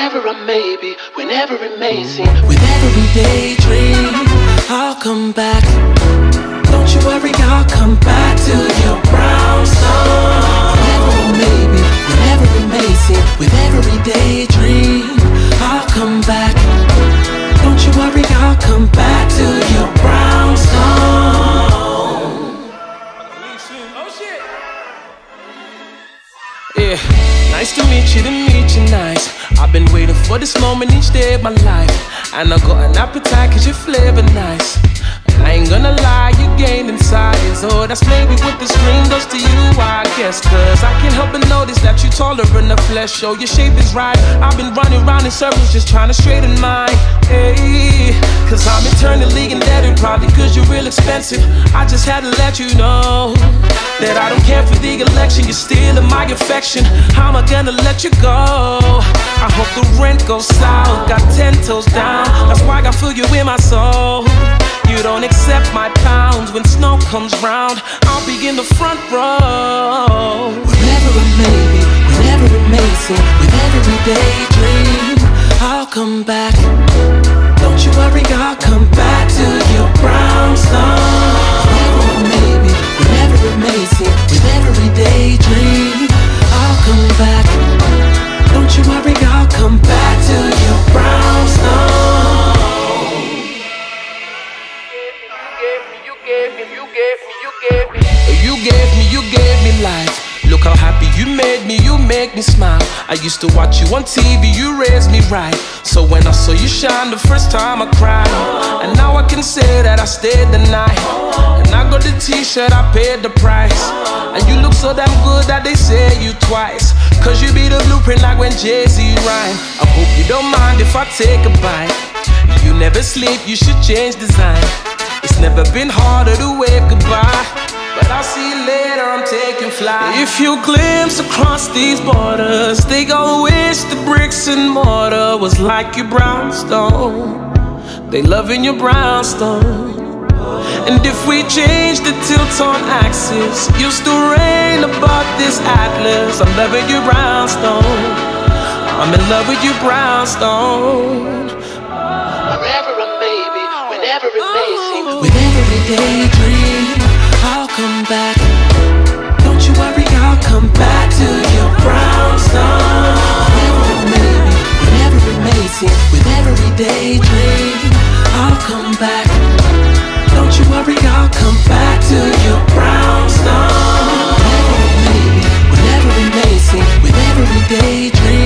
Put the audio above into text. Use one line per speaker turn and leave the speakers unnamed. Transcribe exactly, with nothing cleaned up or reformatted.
wherever I may be, whenever it may seem. With every daydream, I'll come back. Don't you worry, I'll come back to your brownstone. Wherever I may be, whenever it may seem. With every daydream, I'll come back. Don't you worry, I'll come back to your brownstone. Oh shit. Yeah, nice to meet you, to meet you nice. I've been waiting for this moment each day of my life, and I got an appetite cause your flavor nice. I ain't gonna lie, you gained in size. Oh, that's maybe what the screen does to you, I guess. Cause I can't help but notice that you taller in the flesh. Oh, your shape is right. I've been running round in circles just trying to straighten mine. Hey, cause I'm eternally indebted, probably cause you're real expensive. I just had to let you know that I don't care for the election. You're still in my affection. How am I gonna let you go? I hope the rent goes south. Got ten toes down, that's why I feel you in my soul. You don't accept my pounds when snow comes round. I'll be in the front row. Wherever it may be, whenever it may seem. With every daydream, I'll come back. Don't you worry, I'll come back to your brownstone. Wherever it may be, whenever it may seem. With every daydream, I'll come back. Don't you worry, I'll come back to your brownstone. You gave me, you gave me life. Look how happy you made me, you make me smile. I used to watch you on T V, you raised me right. So when I saw you shine the first time I cried. And now I can say that I stayed the night. And I got the t-shirt, I paid the price. And you look so damn good that they say you twice. Cause you be the blueprint like when Jay-Z rhyme. I hope you don't mind if I take a bite. You never sleep, you should change design. It's never been harder to wave goodbye. But I'll see you later, I'm taking flight. If you glimpse across these borders, they gon' wish the bricks and mortar was like your brownstone. They loving your brownstone. And if we change the tilt on axis, you still reign above this atlas. I'm loving your brownstone. I'm in love with your brownstone. Wherever I may be, whenever it may seem. With every daydream, I'll come back. Don't you worry, I'll come back to your brownstone. Whenever it may be, whenever it may seem. With every daydream, I'll come back. Don't you worry, I'll come back to your brownstone. Whenever it may be, whenever it may seem. With every daydream,